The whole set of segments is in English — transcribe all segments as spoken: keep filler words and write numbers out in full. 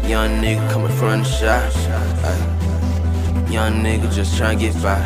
young nigga coming from the shop. Ay, young nigga just tryna get by.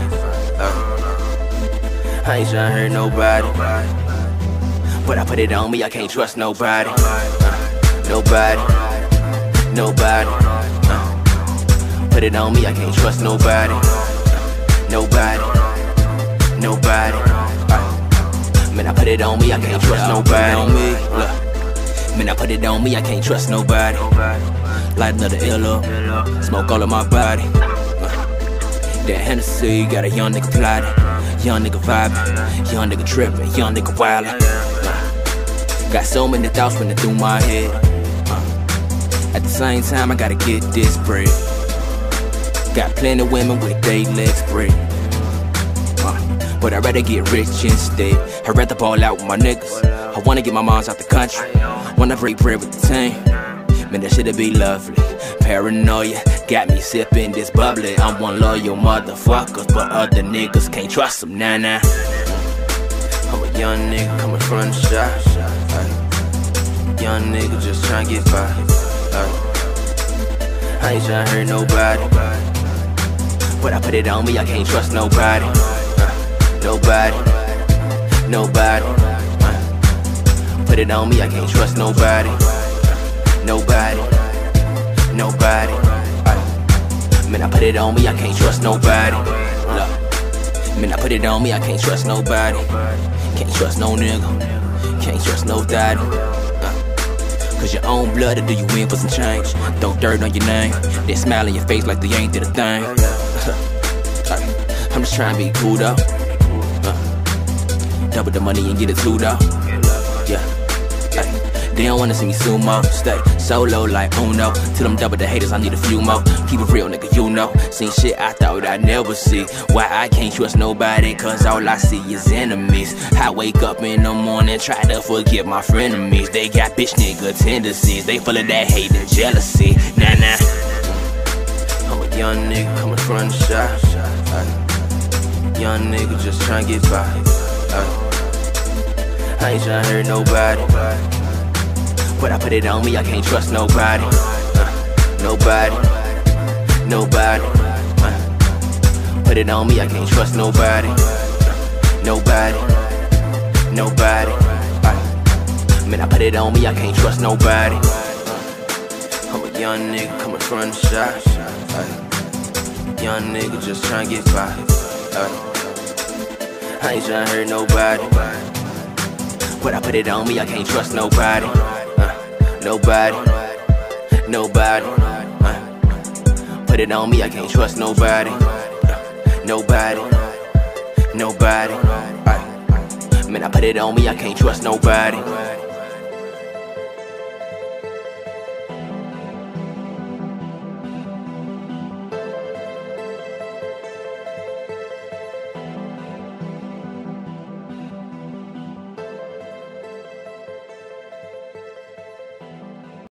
Ay, I ain't tryna hurt nobody, but I put it on me, I can't trust nobody. Uh, nobody, nobody. Uh, put it on me, I can't trust nobody. Uh, nobody, nobody. Uh, man, I put it on me, I can't trust nobody. On me, look. Man, I put it on me, I can't trust nobody. Light another L up, smoke all of my body. Uh, that Hennessy got a young nigga plotting, young nigga vibing, young nigga tripping, young nigga wildin'. Uh, got so many thoughts running through my head. Uh, at the same time, I gotta get this bread. Got plenty of women with they legs spread. Uh, but I'd rather get rich instead. I'd rather ball out with my niggas. I wanna get my moms out the country. Wanna break bread with the team. Man, that shit'd be lovely. Paranoia got me sipping this bubbly. I'm one loyal motherfucker, but other niggas can't trust them, nah nah. I'm a young nigga coming from the shop. Ay, young nigga just tryna get by. Ay, I ain't tryna hurt nobody, but I put it on me, I can't trust nobody. Uh, nobody, nobody. Uh, put it on me, I can't trust nobody. Nobody, nobody. Ay, man, I put it on me, I can't trust nobody. Look, man, I put it on me, I can't trust nobody. Can't trust no nigga, can't trust no daddy. Uh, Cause your own blood, or do you win for some change? Throw dirt on your name, then smile in your face like they ain't did a thing. I'm just trying to be cool though. Uh, double the money and get it too though. Yeah. They don't wanna see me sumo, stay solo like Uno. Till them double the haters, I need a few more. Keep it real, nigga, you know. Seen shit I thought I'd never see. Why I can't trust nobody, cause all I see is enemies. I wake up in the morning, try to forget my frenemies. They got bitch nigga tendencies, they full of that hate and jealousy. Nah, nah. I'm a young nigga coming from the shop. Ay, young nigga just tryna get by. Ay, I ain't tryna hurt nobody, but I put it on me, I can't trust nobody. Uh, nobody, nobody. Uh, put it on me, I can't trust nobody. Uh, nobody, nobody. Uh, man, I put it on me, I can't trust nobody. Uh, I'm a young nigga coming from the shop. Uh, young nigga just tryna get by. Uh, I ain't tryna hurt nobody, but I put it on me, I can't trust nobody. Nobody, nobody. Uh, put it on me, I can't trust nobody. Uh, nobody, nobody. Uh, man, I put it on me, I can't trust nobody.